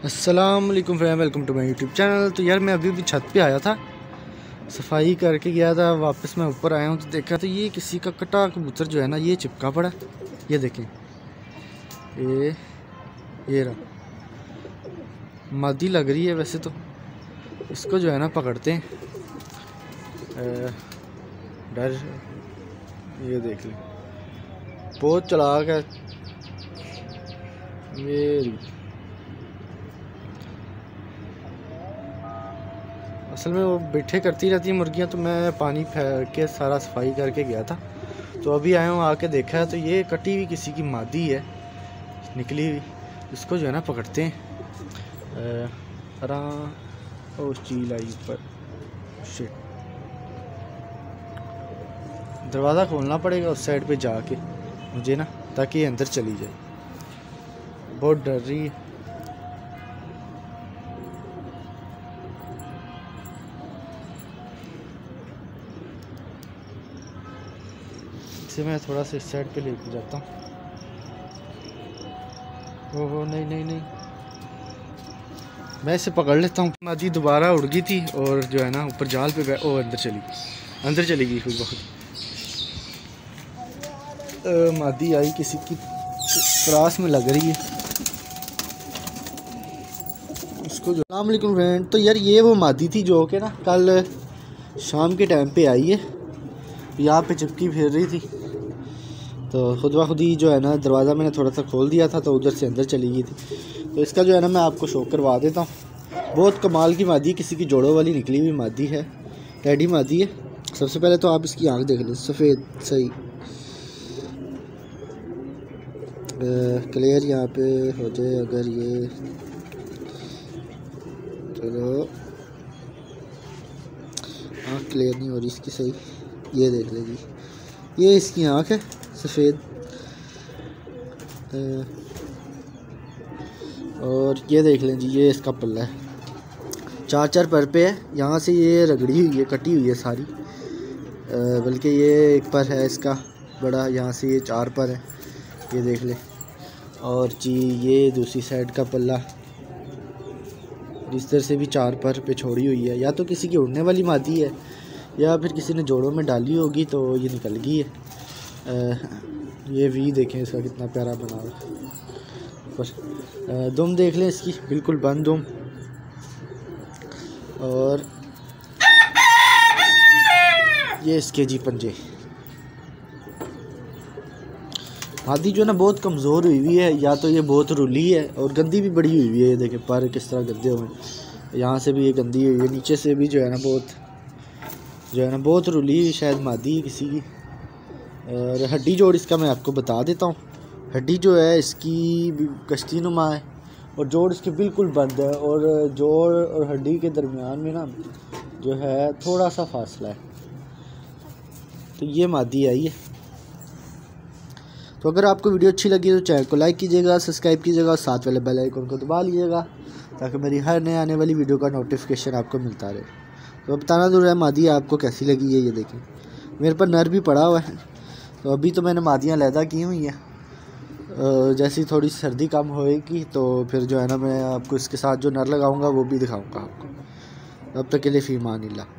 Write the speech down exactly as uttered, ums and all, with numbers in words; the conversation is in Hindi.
अस्सलाम वालेकुम friend, welcome to my YouTube channel. तो यार मैं अभी भी छत पे आया था, सफाई करके गया था, वापस मैं ऊपर आया हूँ तो देखा तो ये किसी का कटा कबूतर जो है ना ये चिपका पड़ा। ये देखें, ये ये रहा, मादी लग रही है वैसे तो। इसको जो है ना पकड़ते हैं, डर, ये देख लें बहुत चालाक है ये। असल में वो बैठे करती रहती है मुर्गियाँ, तो मैं पानी फेंक के सारा सफाई करके गया था। तो अभी आया हूँ, आके देखा है तो ये कटी हुई किसी की मादी है निकली हुई। इसको जो है ना पकड़ते हैं। ओ चील आई ऊपर, शिट, दरवाज़ा खोलना पड़ेगा उस साइड पे जाके मुझे ना, ताकि ये अंदर चली जाए। बहुत डर रही है। इसे मैं थोड़ा सा इस साइड पे लेके जाता हूँ। ओहो नहीं नहीं नहीं, मैं इसे पकड़ लेता हूँ। मादी दोबारा उड़ गई थी और जो है ना ऊपर जाल पे ओ अंदर चली गई, अंदर चली गई खुद बहुत। मादी आई किसी की त्रास में लग रही है उसको। जो अस्सलाम वालेकुम फ्रेंड, तो यार ये वो मादी थी जो कि ना कल शाम के टाइम पे आई है, यहाँ पे चिपकी फिर रही थी। तो खुद ब खुद ही जो है ना दरवाज़ा मैंने थोड़ा सा खोल दिया था तो उधर से अंदर चली गई थी। तो इसका जो है ना मैं आपको शो करवा देता हूँ। बहुत कमाल की मादी, किसी की जोड़ों वाली निकली हुई मादी है, टैडी मादी है। सबसे पहले तो आप इसकी आँख देख लें, सफ़ेद सही क्लियर यहाँ पे हो जाए अगर ये, चलो आँख क्लियर नहीं हो रही इसकी सही, ये देख लीजिए, ये इसकी आँख है सफ़ेद। और ये देख लें जी, ये इसका पल्ला है, चार चार पर पे है। यहाँ से ये रगड़ी हुई है, कटी हुई है सारी, बल्कि ये एक पर है इसका बड़ा, यहाँ से ये चार पर है, ये देख लें। और जी ये दूसरी साइड का पल्ला इस तरह से भी चार पर पे छोड़ी हुई है। या तो किसी की उड़ने वाली मादी है या फिर किसी ने जोड़ों में डाली होगी तो ये निकल गई है। आ, ये वी देखें इसका कितना प्यारा बना हुआ पर। दुम देख लें इसकी, बिल्कुल बंद दुम। और ये इसके जी पंजे। मादी जो है ना बहुत कमज़ोर हुई हुई है, या तो ये बहुत रुली है और गंदी भी बड़ी हुई हुई है। ये देखें पर किस तरह गंदे हुए हैं, यहाँ से भी ये गंदी हुई है, नीचे से भी जो है ना बहुत जो है ना बहुत रुली हुई शायद मादी है किसी की। और हड्डी जोड़ इसका मैं आपको बता देता हूँ। हड्डी जो है इसकी कश्ती नुमा है और जोड़ इसकी बिल्कुल बंद है, और जोड़ और हड्डी के दरमियान में ना जो है थोड़ा सा फासला है। तो ये मादी आई है। तो अगर आपको वीडियो अच्छी लगी तो चैनल को लाइक कीजिएगा, सब्सक्राइब कीजिएगा और साथ वाले बेल आइकन को दबा लीजिएगा ताकि मेरी हर नए आने वाली वीडियो का नोटिफिकेशन आपको मिलता रहे। तो बताना जरूर है मादी आपको कैसी लगी है। ये देखें मेरे पर नर भी पड़ा हुआ है। तो अभी तो मैंने मादियाँ लैदा की हुई हैं, जैसी थोड़ी सर्दी कम होएगी तो फिर जो है ना मैं आपको इसके साथ जो नर लगाऊंगा वो भी दिखाऊंगा आपको। अब तक के लिए फ़ी अमान अल्लाह।